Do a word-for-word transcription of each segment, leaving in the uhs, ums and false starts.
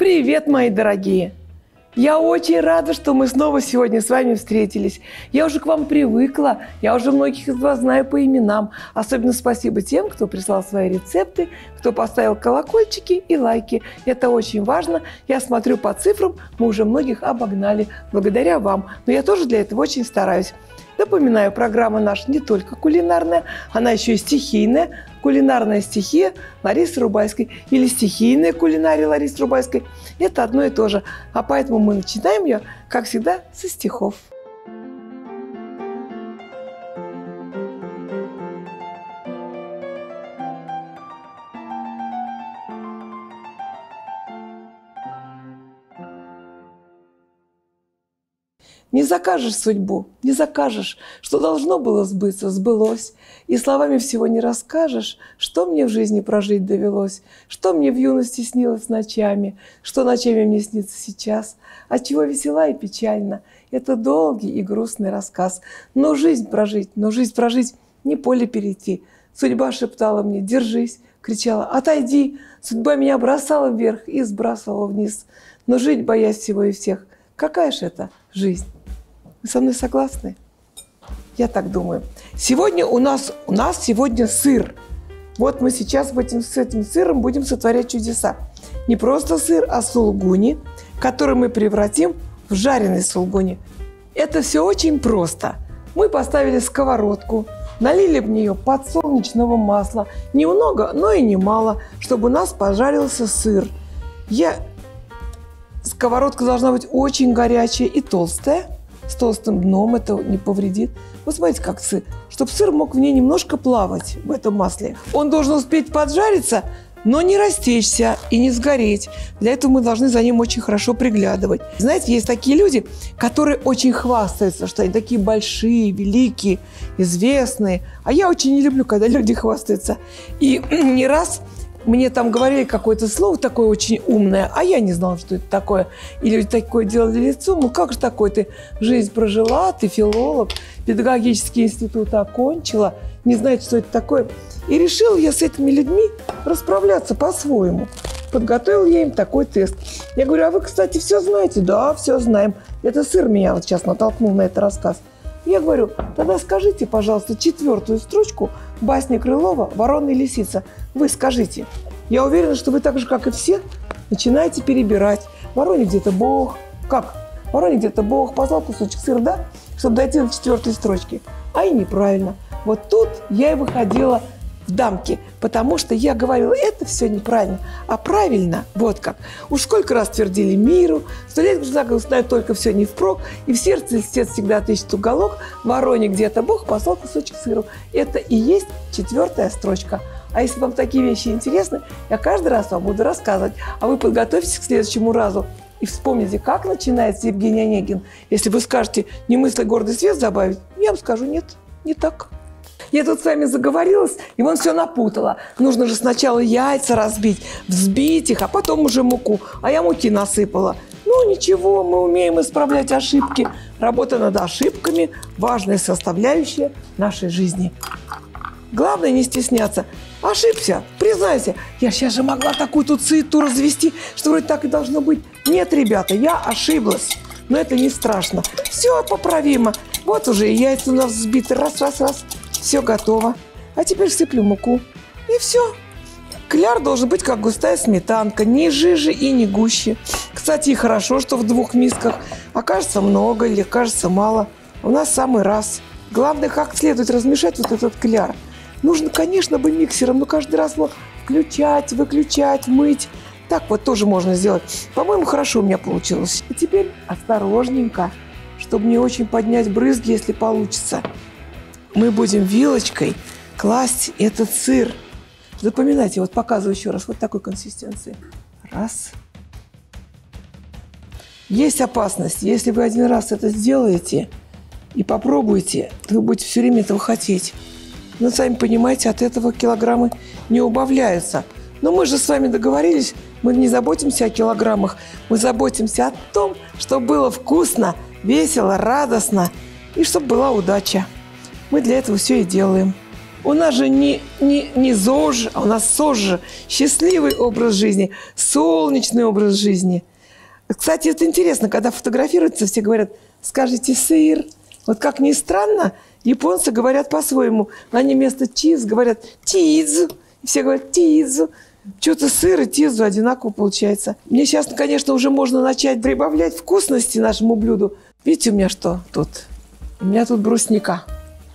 Привет, мои дорогие! Я очень рада, что мы снова сегодня с вами встретились. Я уже к вам привыкла, я уже многих из вас знаю по именам. Особенно спасибо тем, кто прислал свои рецепты, кто поставил колокольчики и лайки. Это очень важно. Я смотрю по цифрам, мы уже многих обогнали благодаря вам. Но я тоже для этого очень стараюсь. Напоминаю, программа наша не только кулинарная, она еще и стихийная. Кулинарная стихия Ларисы Рубайской или стихийная кулинария Ларисы Рубайской – это одно и то же. А поэтому мы начинаем ее, как всегда, со стихов. Не закажешь судьбу, не закажешь, что должно было сбыться, сбылось. И словами всего не расскажешь, что мне в жизни прожить довелось, что мне в юности снилось ночами, что ночами мне снится сейчас, отчего весела и печально. Это долгий и грустный рассказ. Но жизнь прожить, но жизнь прожить, не поле перейти. Судьба шептала мне: держись, кричала: отойди. Судьба меня бросала вверх и сбрасывала вниз. Но жить, боясь всего и всех, какая ж это жизнь? Вы со мной согласны? Я так думаю. Сегодня у нас, у нас сегодня сыр. Вот мы сейчас в этим, с этим сыром будем сотворять чудеса. Не просто сыр, а сулугуни, который мы превратим в жареный сулугуни. Это все очень просто. Мы поставили сковородку, налили в нее подсолнечного масла. Немного, но и немало, чтобы у нас пожарился сыр. Я... Сковородка должна быть очень горячая и толстая, с толстым дном, это не повредит. Вы смотрите, как сыр, чтобы сыр мог в ней немножко плавать в этом масле. Он должен успеть поджариться, но не растечься и не сгореть. Для этого мы должны за ним очень хорошо приглядывать. Знаете, есть такие люди, которые очень хвастаются, что они такие большие, великие, известные. А я очень не люблю, когда люди хвастаются. И не раз... Мне там говорили какое-то слово такое очень умное, а я не знала, что это такое. И люди такое делали лицо. Ну как же такое? Ты жизнь прожила, ты филолог, педагогический институт окончила, не знаете, что это такое. И решила я с этими людьми расправляться по-своему. Подготовил я им такой тест. Я говорю: а вы, кстати, все знаете? Да, все знаем. Это сыр меня вот сейчас натолкнул на этот рассказ. Я говорю: тогда скажите, пожалуйста, четвертую строчку басни Крылова «Ворона и лисица». Вы скажите. Я уверена, что вы так же, как и все, начинаете перебирать. Вороне где-то Бог. Как? Вороне где-то Бог послал кусочек сыра, да? Чтобы дойти до четвертой строчки. А и неправильно. Вот тут я и выходила в дамки, потому что я говорила: это все неправильно, а правильно, вот как. Уж сколько раз твердили миру, сто лет заговор знают только все не впрок, и в сердце льстец всегда отыщет уголок, вороне где-то Бог послал кусочек сыру. Это и есть четвертая строчка. А если вам такие вещи интересны, я каждый раз вам буду рассказывать, а вы подготовьтесь к следующему разу и вспомните, как начинается Евгений Онегин. Если вы скажете: не мысли, гордый свет добавить, я вам скажу: нет, не так. Я тут с вами заговорилась, и вон все напутала. Нужно же сначала яйца разбить, взбить их, а потом уже муку. А я муки насыпала. Ну, ничего, мы умеем исправлять ошибки. Работа над ошибками – важная составляющая нашей жизни. Главное не стесняться. Ошибся, признайся. Я сейчас же могла такую тут суету развести, что вроде так и должно быть. Нет, ребята, я ошиблась. Но это не страшно. Все поправимо. Вот уже и яйца у нас взбиты. Раз, раз, раз. Все готово. А теперь сыплю муку. И все. Кляр должен быть как густая сметанка. Не жиже и не гуще. Кстати, и хорошо, что в двух мисках. Окажется много или кажется мало. У нас самый раз. Главное, как следует размешать вот этот кляр. Нужно, конечно, бы миксером, но каждый раз его включать, выключать, мыть. Так вот тоже можно сделать. По-моему, хорошо у меня получилось. И теперь осторожненько, чтобы не очень поднять брызги, если получится. Мы будем вилочкой класть этот сыр. Запоминайте, вот показываю еще раз, вот такой консистенции. Раз. Есть опасность, если вы один раз это сделаете и попробуете, то вы будете все время этого хотеть. Но сами понимаете, от этого килограммы не убавляются. Но мы же с вами договорились, мы не заботимся о килограммах, мы заботимся о том, чтобы было вкусно, весело, радостно и чтобы была удача. Мы для этого все и делаем. У нас же не, не, не ЗОЖ, а у нас СОЖ. Счастливый образ жизни, солнечный образ жизни. Кстати, это интересно, когда фотографируются, все говорят, скажите сыр. Вот как ни странно, японцы говорят по-своему. Они вместо чиз говорят тидзу. Все говорят тидзу. Что-то сыр и тидзу одинаково получается. Мне сейчас, конечно, уже можно начать прибавлять вкусности нашему блюду. Видите, у меня что тут? У меня тут брусника.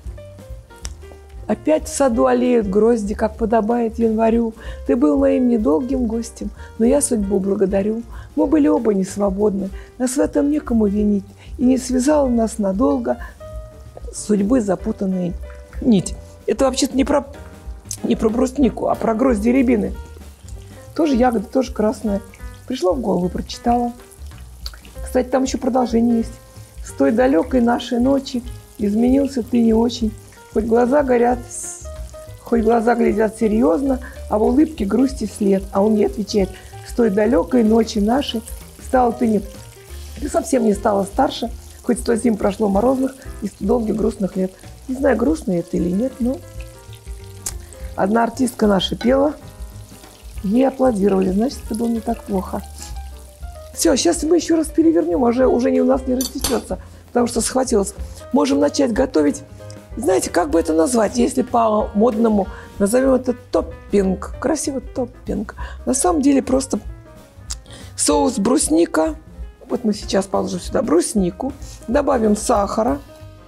Опять в саду аллеют грозди, как подобает январю. Ты был моим недолгим гостем, но я судьбу благодарю. Мы были оба не свободны, нас в этом некому винить. И не связала нас надолго судьбы запутанная нить. Это вообще-то не про, не про бруснику, а про грозди рябины. Тоже ягода, тоже красная. Пришло в голову, прочитала. Кстати, там еще продолжение есть. С той далекой нашей ночи изменился ты не очень. Хоть глаза горят, хоть глаза глядят серьезно, а в улыбке грусти след. А он мне отвечает, с той далекой ночи нашей стала ты не... Ты совсем не стала старше, хоть сто зим прошло морозных и сто долгих грустных лет. Не знаю, грустно это или нет, но... Одна артистка наша пела, ей аплодировали, значит, это было не так плохо. Все, сейчас мы еще раз перевернем, уже, уже не у нас не растечется, потому что схватилось. Можем начать готовить. Знаете, как бы это назвать, если по-модному назовем это топпинг. Красивый топпинг. На самом деле просто соус брусника. Вот мы сейчас положим сюда бруснику. Добавим сахара.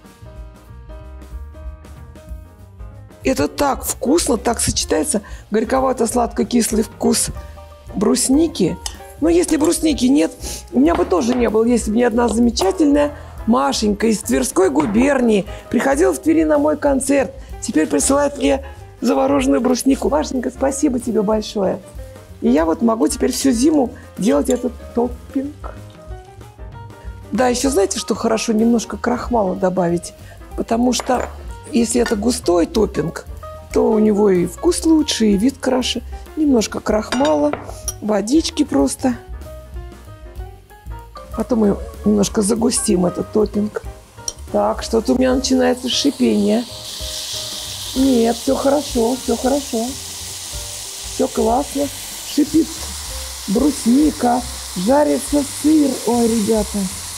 Это так вкусно, так сочетается горьковато-сладко-кислый вкус брусники. Но если брусники нет, у меня бы тоже не было, если бы не одна замечательная Машенька из Тверской губернии приходила в Твери на мой концерт. Теперь присылает мне замороженную бруснику. Машенька, спасибо тебе большое. И я вот могу теперь всю зиму делать этот топпинг. Да, еще знаете, что хорошо? Немножко крахмала добавить. Потому что если это густой топпинг, то у него и вкус лучше, и вид краше. Немножко крахмала, водички просто. Потом мы немножко загустим этот топпинг. Так, что-то у меня начинается шипение. Нет, все хорошо, все хорошо. Все классно. Шипит брусника, жарится сыр. Ой, ребята.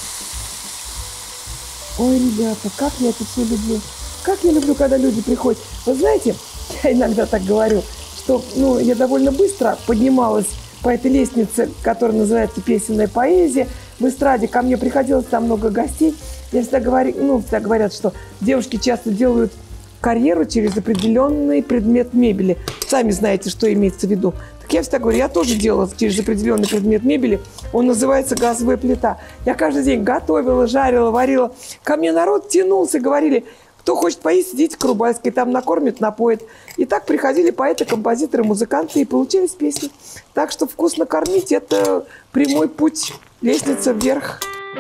Ой, ребята, как я это все люблю. Как я люблю, когда люди приходят. Вы знаете, я иногда так говорю, что ну, я довольно быстро поднималась по этой лестнице, которая называется «Песенная поэзия». В эстраде ко мне приходилось там много гостей. Я всегда говорю, ну, всегда говорят, что девушки часто делают карьеру через определенный предмет мебели. Сами знаете, что имеется в виду. Так я всегда говорю, я тоже делала через определенный предмет мебели. Он называется газовая плита. Я каждый день готовила, жарила, варила. Ко мне народ тянулся, говорили, кто хочет поесть, идите к Рубальской, там накормят, напоят. И так приходили поэты, композиторы, музыканты, и получились песни. Так что вкусно кормить – это прямой путь, лестница вверх.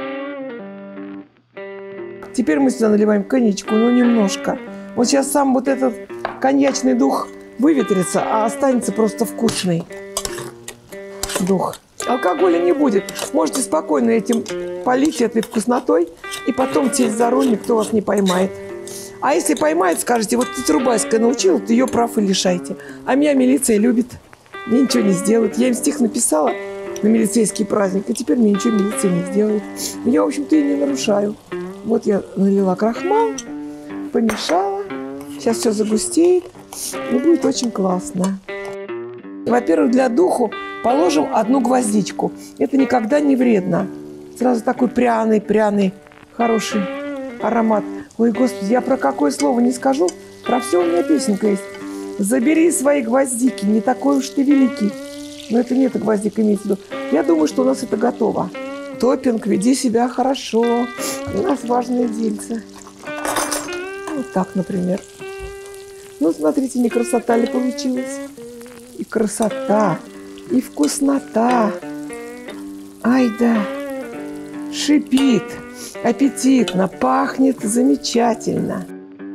Теперь мы сюда наливаем коньячку, ну немножко. Вот сейчас сам вот этот коньячный дух выветрится, а останется просто вкусный дух. Алкоголя не будет. Можете спокойно этим полить, этой вкуснотой, и потом сесть за руль, никто вас не поймает. А если поймает, скажете, вот тетя Рубальская научила, то ее прав и лишайте. А меня милиция любит, мне ничего не сделает. Я им стих написала на милицейский праздник, и теперь мне ничего милиция не сделает. Я, в общем-то, и не нарушаю. Вот я налила крахмал, помешала. Сейчас все загустеет, и будет очень классно. Во-первых, для духу положим одну гвоздичку. Это никогда не вредно. Сразу такой пряный, пряный, хороший аромат. Ой, Господи, я про какое слово не скажу, про все у меня песенка есть. Забери свои гвоздики, не такой уж ты великий. Но это не это гвоздик имеется в виду. Я думаю, что у нас это готово. Топпинг, веди себя хорошо. У нас важные дельцы. Вот так, например. Ну, смотрите, не красота ли получилась? И красота, и вкуснота. Ай да, шипит, аппетитно, пахнет замечательно.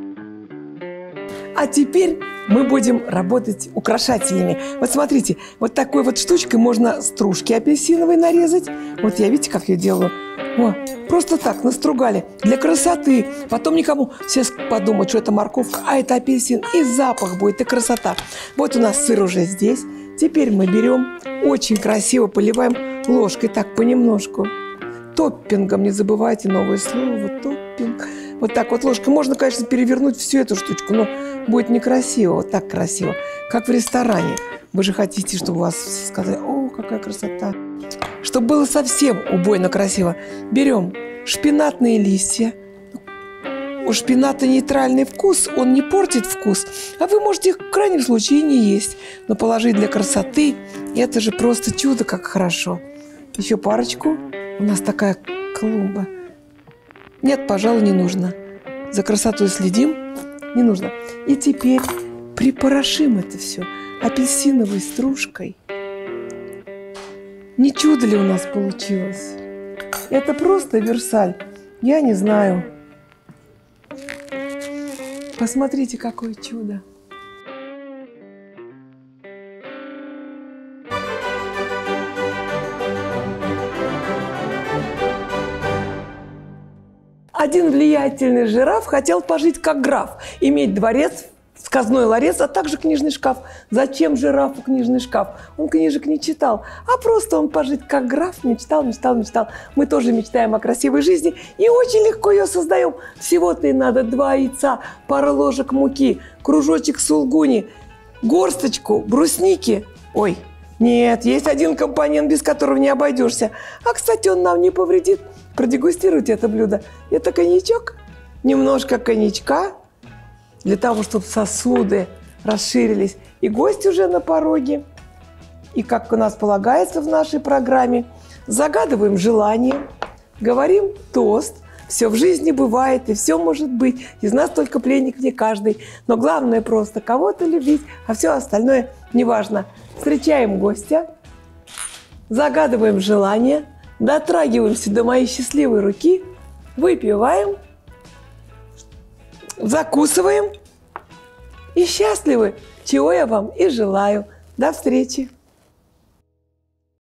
А теперь мы будем работать украшателями. Вот смотрите, вот такой вот штучкой можно стружки апельсиновой нарезать. Вот я, видите, как я делаю? О, просто так настругали, для красоты. Потом никому все подумают, что это морковка, а это апельсин. И запах будет, и красота. Вот у нас сыр уже здесь. Теперь мы берем, очень красиво поливаем ложкой, так, понемножку. Топпингом, не забывайте новое слово, топпинг. Вот так вот ложкой. Можно, конечно, перевернуть всю эту штучку, но будет некрасиво, вот так красиво, как в ресторане. Вы же хотите, чтобы у вас все сказали: о, какая красота. Чтобы было совсем убойно красиво, берем шпинатные листья. У шпината нейтральный вкус, он не портит вкус, а вы можете их в крайнем случае и не есть, но положить для красоты. Это же просто чудо, как хорошо. Еще парочку. У нас такая клумба. Нет, пожалуй, не нужно. За красотой следим, не нужно. И теперь припорошим это все апельсиновой стружкой. Не чудо ли у нас получилось? Это просто Версаль. Я не знаю. Посмотрите, какое чудо. Один влиятельный жираф хотел пожить как граф, иметь дворец, сказной ларец, а также книжный шкаф. Зачем жирафу книжный шкаф? Он книжек не читал, а просто он пожить как граф мечтал, мечтал, мечтал. Мы тоже мечтаем о красивой жизни и очень легко ее создаем. Всего-то и надо два яйца, пара ложек муки, кружочек сулгуни, горсточку брусники. Ой, нет, есть один компонент, без которого не обойдешься. А, кстати, он нам не повредит. Продегустируйте это блюдо. Это коньячок, немножко коньячка, для того, чтобы сосуды расширились. И гость уже на пороге. И, как у нас полагается в нашей программе, загадываем желание, говорим тост. Все в жизни бывает, и все может быть. Из нас только пленник не каждый. Но главное просто кого-то любить, а все остальное неважно. Встречаем гостя, загадываем желание, дотрагиваемся до моей счастливой руки, выпиваем, закусываем и счастливы, чего я вам и желаю. До встречи!